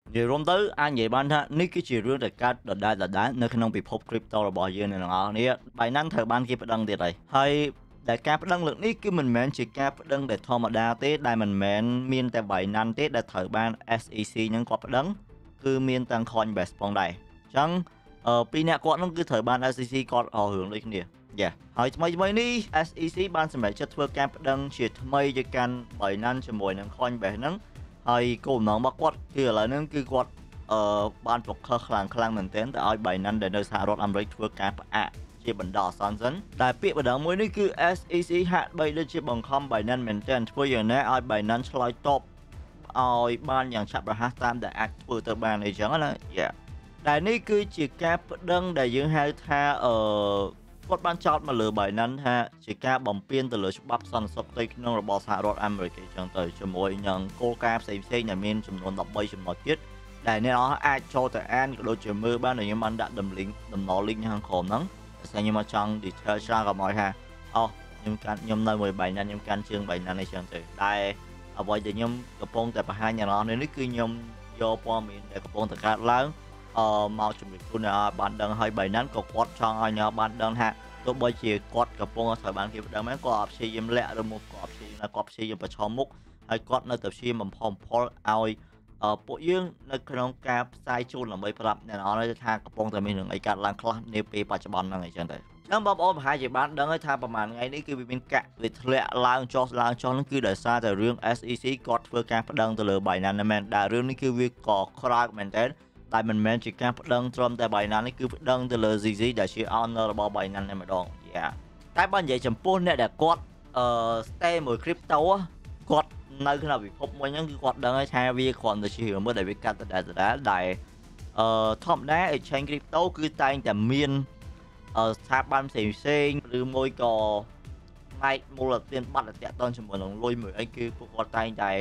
និយាយរួមទៅអាចនិយាយបានថានេះគឺជារឿងដែលកើតដដែលនៅក្នុងពិភព crypto របស់យើងអ្នកនរគ្នា Binance ត្រូវបានគេប្តឹងទៀតហើយដែលការប្តឹងលើកនេះគឺមិនមែនជាការប្តឹងដែលធម្មតាទេដែលមិនមែនមានតែ Binance ទេដែលត្រូវបាន SEC ហ្នឹងគាត់ប្តឹងគឺមានទាំង Coinbase ផងដែរអញ្ចឹងពីរអ្នកគាត់ហ្នឹងគឺត្រូវបាន SEC គាត់រឿងដូចគ្នាហើយថ្មីនេះ SEC បានសម្រេចចិត្តធ្វើការប្តឹងជាថ្មីទៅកាន់ Binance ជាមួយនឹង Coinbase ហ្នឹងហើយគោលបំណងរបស់គាត់គឺឥឡូវហ្នឹងគឺគាត់បានប្រខិសខ្លាំងមែនទែនទៅឲ្យ Binance ដែលនៅសហរដ្ឋអាមេរិកធ្វើការផ្អាកជាបណ្ដោះអាសន្នសិនតែពាក្យបណ្ដឹងមួយនេះគឺ SEC ហាក់បីដូចជាបង្ខំ Binance មែនទែនធ្វើយ៉ាងណាឲ្យ Binance ឆ្លើយតបឲ្យបានយ៉ាងឆាប់រហ័សតាមដែលអាចធ្វើទៅបានអីចឹងណាតែនេះគឺជាការប្តឹងដែលយើងហៅថាគាត់បានចោទមកលើ Binance ថាជាការបំពានទៅលើច្បាប់សន្តិសុខផ្ទៃក្នុងរបស់សហរដ្ឋអាមេរិកអញ្ចឹងទៅជាមួយនឹងគោលការណ៍ផ្សេងៗដែលមានចំនួន13ចំណុចទៀតដែលអ្នកនរអាចចូលទៅអានក៏ដូចជាមើលបានដែលខ្ញុំបានដាក់ដំណរ link ខាងក្រោមហ្នឹងតែខ្ញុំមកចង់ detail ច្រើនក៏មកថាខ្ញុំនៅមួយ Binance ខ្ញុំកាន់ជើង Binance អីចឹងទៅតែអ្វីដែលខ្ញុំកំពុងតែបង្ហាញអ្នកនរនេះគឺខ្ញុំយកព័ត៌មានដែលកំពុងតែកើតឡើងមកជំរាបជូនអ្នកបានដឹងហើយ Binance ក៏គាត់ចង់ឲ្យអ្នកបានដឹងថាទោះបីជាគាត់កំពុងត្រូវបានគេប្តឹងមែនគាត់អត់ព្យាយាមលាក់ឬមកគាត់ព្យាយាមប្រឈមមុខហើយគាត់នៅតែព្យាយាមបំផុសបំផុលឲ្យពួកយើងនៅក្នុងការផ្សាយជូនដើម្បីប្រាប់អ្នកនរថាកំពុងតែមានរឿងអីកើតឡើងខ្លះនាពេលបច្ចុប្បន្នហ្នឹងអីចឹងទៅបងប្អូនប្រហែលជាបានដឹងហើយថាប្រហែលថ្ងៃនេះគឺវាមានកាក់វាធ្លាក់ឡើងចុះហ្នឹងគឺដោយសារតែរឿង SEC គាត់ធ្វើការប្តឹងទៅលើ Binance មែនតែរឿងនេះគឺវាក៏ក្រោកមែនតើតែមិនមែនជាការប្តឹងត្រឹមតែ Binance នេះគឺប្តឹងទៅលើ ZZ ដែលជា owner របស់ Binance តែម្ដងតែបើនិយាយចំពោះអ្នកដែលគាត់stay មួយ crypto គាត់នៅក្នុងពិភពមួយហ្នឹងគឺគាត់ដឹងហើយថាវាគ្រាន់តែជារឿងមួយដែលវាកាត់ដដែលដែលធម្មតា exchange crypto គឺតែងតែមានស្ថាប័នផ្សេងឬមួយក៏ផ្នែកមូលដ្ឋានប័ណ្ណតាក់ទងជាមួយនឹងលុយមួយអីគឺពួកគាត់តែងតែ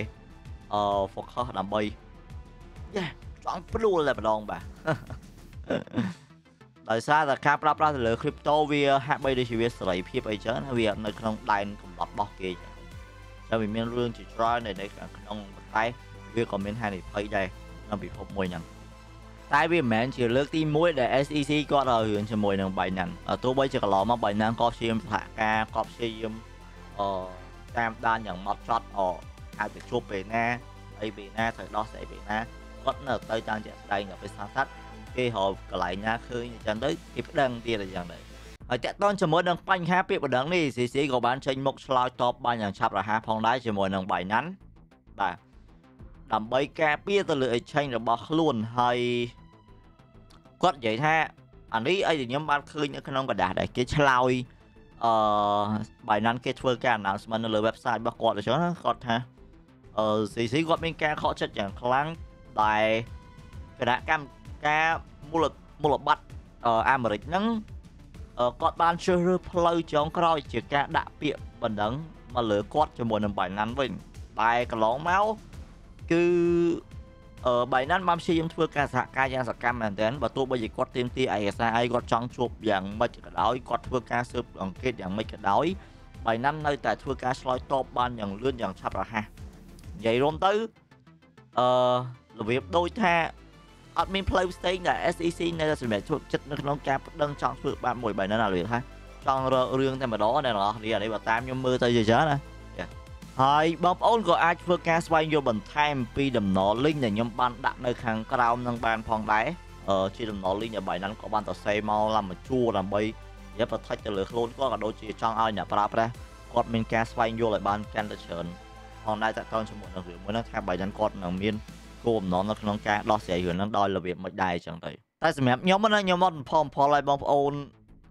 focus ដើម្បីចង់ព្រួលតែម្ដងបាទដោយសារតែការប្រើប្រាស់ទៅលើ crypto វាហាក់បីដូចជាវាសេរីភាពអីចឹងវានៅក្នុងដែនកំណត់របស់គេចឹងតែវាមានរឿងជាច្រើននៅក្នុងតែវាក៏មានហានិភ័យដែរក្នុងពិភពមួយហ្នឹងតែវាមិនមែនជាលើកទី1ដែល SEC គាត់រឿងជាមួយនឹង Binance ទោះបីជាកន្លងមក Binance ក៏ព្យាយាមសហការក៏ព្យាយាមតាមដានយ៉ាងម៉ត់ចត់អាចទៅជួបពេលណាអីពេលណាត្រូវដោះស្រាយពេលណាគាត់នៅទៅតាមជាក់ស្ដែងដល់ពេលសាត់គេរកកន្លែងណាឃើញអញ្ចឹងទៅគេប្តឹងទៀតអញ្ចឹងដែរហើយតាក់ទងជាមួយនឹងបញ្ហាពាក្យប្តឹងនេះ CC ក៏បានចេញមុខឆ្លើយតបបានយ៉ាងឆាប់រហ័សផងដែរជាមួយនឹង Binance បាទដើម្បីការពារទៅលើ exchange របស់ខ្លួនហើយគាត់និយាយថាអានេះអីដែលខ្ញុំបានឃើញនៅក្នុងกระดาษដែលគេឆ្លើយBinance គេធ្វើការ announcement នៅលើ website របស់គាត់អញ្ចឹងគាត់ថាCC គាត់មានការខកចិត្តយ៉ាងខ្លាំងដែលគណៈកម្មការមូលបត្រអាមេរិកហ្នឹងគាត់បានជ្រើសរើសផ្លូវចុងក្រោយជាការដាក់ពាក្យបណ្ដឹងមកលើគាត់ជាមួយនឹង Binance វិញតែកន្លងមកគឺBinance បានព្យាយាមធ្វើការសហការយ៉ាងសកម្មមែនទែនបើទោះបីជាគាត់ទាមទារឯកសារអីគាត់ចង់ជួបយ៉ាងម៉េចក៏ដោយគាត់ធ្វើការស៊ើបអង្កេតយ៉ាងម៉េចក៏ដោយBinanceនៅតែធ្វើការឆ្លើយតបបានយ៉ាងលឿនយ៉ាងឆាប់រហ័សនិយាយរួមទៅរបៀបដូចថាអត់មានផ្លូវផ្សេងដែល SEC នៅតែសម្រាប់ធ្វើចិត្តនៅក្នុងការប្តឹងចង់ធ្វើបាបមួយ Binance អាលឿនថាចង់រករឿងតែម្ដងអ្នកនរគ្នាអានេះបើតាមខ្ញុំមើលទៅជាច្រើនណាហើយបងប្អូនក៏អាចធ្វើការស្វែងយល់បន្ថែមពីដំណរ link ដែលខ្ញុំបានដាក់នៅខាងក្រោមនឹងបានផងដែរជាដំណរ link ដែល Binance ក៏បានសរសេរមកឡើងមកជួរដើម្បីនិយាយប្រថុចទៅលើខ្លួនគាត់ក៏ដូចជាចង់ឲ្យអ្នកប្រើប្រាស់គាត់មានការស្វែងយល់ឲ្យបានកាន់តែច្រើនផងដែរតាក់ទងជាមួយនឹងរឿងមួយហ្នឹងថា Binance គាត់នឹងមានគោលបំណងនៅក្នុងការដោះស្រាយរឿងហ្នឹងដោយរបៀបមិនដែរអញ្ចឹងទៅតែសម្រាប់ខ្ញុំណាខ្ញុំអត់ផលឲ្យបងប្អូន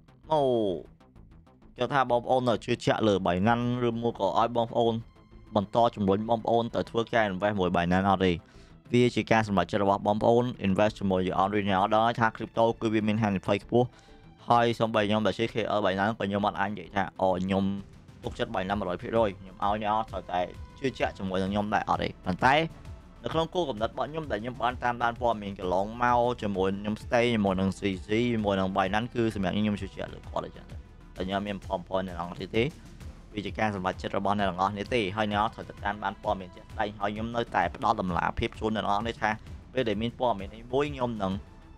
គេថាបងប្អូននៅជឿជាក់លើ Binance ឬមួយក៏ឲ្យបងប្អូនបន្តជំរុញបងប្អូនទៅធ្វើការ invest មួយ Binance អត់ទេវាជាការសម្រេចចិត្តរបស់បងប្អូន invest ជាមួយ original ដល់ថា crypto គឺវាមានហានិភ័យខ្ពស់ហើយសូម្បីខ្ញុំដែលជា KL Binance ក៏ខ្ញុំអត់អាចនិយាយថាខ្ញុំទុកចិត្ត Binance 100% ខ្ញុំឲ្យអ្នកត្រូវតែជឿជាក់ជាមួយនឹងខ្ញុំដែរអត់ទេប៉ុន្តែនៅក្នុងគោលកំណត់របស់ខ្ញុំដែលខ្ញុំបានតាមដានព័ត៌មានកន្លងមកជាមួយខ្ញុំ stay ជាមួយនឹង CZ ជាមួយនឹង Binance គឺសម្រាប់ខ្ញុំជឿជាក់លើគាត់អញ្ចឹងតែខ្ញុំមានផលនៅក្នុងនេះទេវាជាការសម្រេចចិត្តរបស់អ្នកទាំងអស់នេះទេហើយអ្នកត្រូវតាមបានព័ត៌មានជាក់ស្ដែងហើយខ្ញុំនៅតែផ្ដល់តម្លាភាពជូនអ្នកទាំងអស់នេះថាពេលដែលមានព័ត៌មានអីមួយខ្ញុំនឹង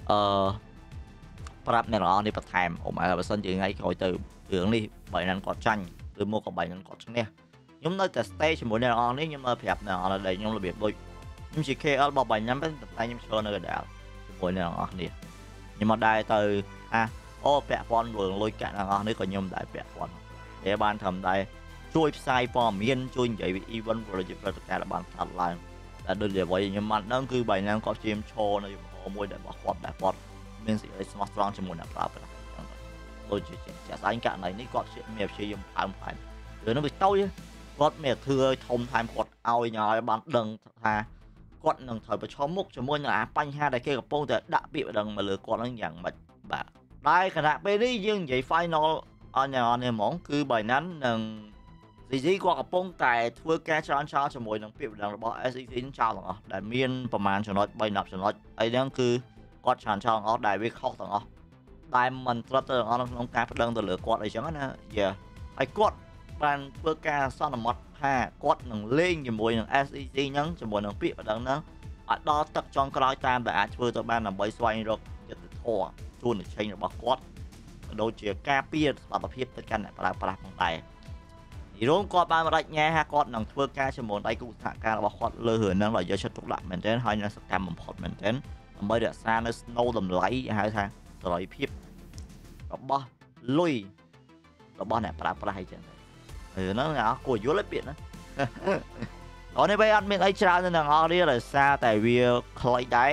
ប្រាប់អ្នកនរនេះបន្ថែមអូម៉ែបើសិនជាថ្ងៃក្រោយទៅរឿងនេះបើណាន់គាត់ចាញ់ឬមកក៏បើណាន់គាត់ឈ្នះខ្ញុំនៅតែ stay ជាមួយអ្នកនរនេះខ្ញុំនៅប្រាប់អ្នកនរដែលខ្ញុំរបៀបដូចខ្ញុំជា KL របស់បាញ់ណាំតែខ្ញុំឈរនៅកណ្ដាលជាមួយអ្នកនរនេះខ្ញុំមកដែរទៅអូពាក់ព័ន្ធរឿងលុយកាក់អ្នកនរនេះក៏ខ្ញុំដែរពាក់ព័ន្ធតែបានធ្វើដែរជួយផ្សាយព័ត៌មានជួយនិយាយពី event ប្រជាប្រដ្ឋការបានផ្សាយឡើងតែដូចជាអ្វីខ្ញុំបានដឹងគឺបាញ់ណាំគាត់ជាឈរនៅមួយដែលរបស់គាត់ដែលគាត់មានសេចក្តីស្មោះត្រង់ជាមួយអ្នកប្រើប្រាស់អញ្ចឹងដូចជាចាក់ស្ដែងករណីនេះគាត់មានព្យាយាមផើមរឿងនោះវាតូចគាត់មានធ្វើឲ្យធំថែមគាត់ឲ្យញ៉ាយបានដឹងថាគាត់នឹងត្រូវប្រឈមមុខជាមួយនឹងបញ្ហាដែលគេកំពុងតែដាក់ពាក្យបណ្ដឹងមកលើគាត់នឹងយ៉ាងម៉េចបាទតែគណៈពេលនេះយើងនិយាយ final អញ្ញនេះហ្មងគឺបើណាន់នឹង CC គាត់កំពុងតែធ្វើការច្រើនចោលជាមួយនឹងពាក្យបណ្ដឹងរបស់ SEC ចោលទាំងអស់ដែលមានប្រមាណចំណុច3-10ចំណុចអីហ្នឹងគឺគាត់ច្រើនចោលទាំងអស់ដែលវាខុសទាំងអស់ដែលមិនត្រឹមត្រូវទាំងអស់ក្នុងការប្តឹងទៅលើគាត់អីចឹងណាហើយគាត់បានធ្វើការសន្មត់ថាគាត់នឹងលេងជាមួយនឹង SEC ហ្នឹងជាមួយនឹងពាក្យបណ្ដឹងហ្នឹងឲ្យដល់ទឹកចុងក្រោយតាមដែលអាចធ្វើទៅបានដើម្បីស្វែងរកយុត្តិធម៌ជូននឹងឆេងរបស់គាត់ដូចជាការពារសុខភាពទៅកាន់អ្នកប្រើប្រាស់ផងដែរយីរងគាត់បានបដិញ្ញាថាគាត់នឹងធ្វើការជាមួយដៃគូសហការរបស់គាត់លើរឿងហ្នឹងដោយយកចិត្តទុកដាក់មែនទែនហើយនឹងសកម្មបំផុតមែនទែនដើម្បីរក្សានៅស្នូលតម្លៃហៅថាសេរីភាពរបស់លុយរបស់អ្នកប្រើប្រាស់អីចឹងហ្នឹងអស់គួរយល់ឯពាក្យហ្នឹងអូនេះបីអត់មានអីច្រើនទៅនឹងអស់នេះដោយសារតែវាខ្លីដែរ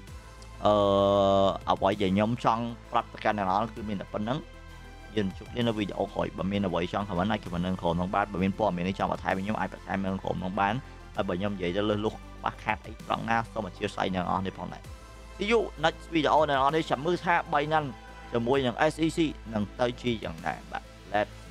អ្វីដែលខ្ញុំចង់ប្រាប់ទៅកាន់អ្នកនរគឺមានតែប៉ុណ្្នឹងយើងជួបគ្នានៅវីដេអូក្រោយបើមានអ្វីចង់ខមមិនអាចខមមិននឹងក្រុមនឹងបានបើមានព័ត៌មាននេះចង់បន្ថែមខ្ញុំអាចបន្ថែមនៅក្រុមនឹងបានហើយបើខ្ញុំនិយាយទៅលើសលុះខ្វះខាតអីត្រង់ណាសូមអធិស្ឋានអ្នកនរនេះផងដែរ See you next video អ្នកនរនេះចាំមើលថា3ណាន់ជាមួយនឹង SEC នឹងទៅជាយ៉ាងណាបាទ Let's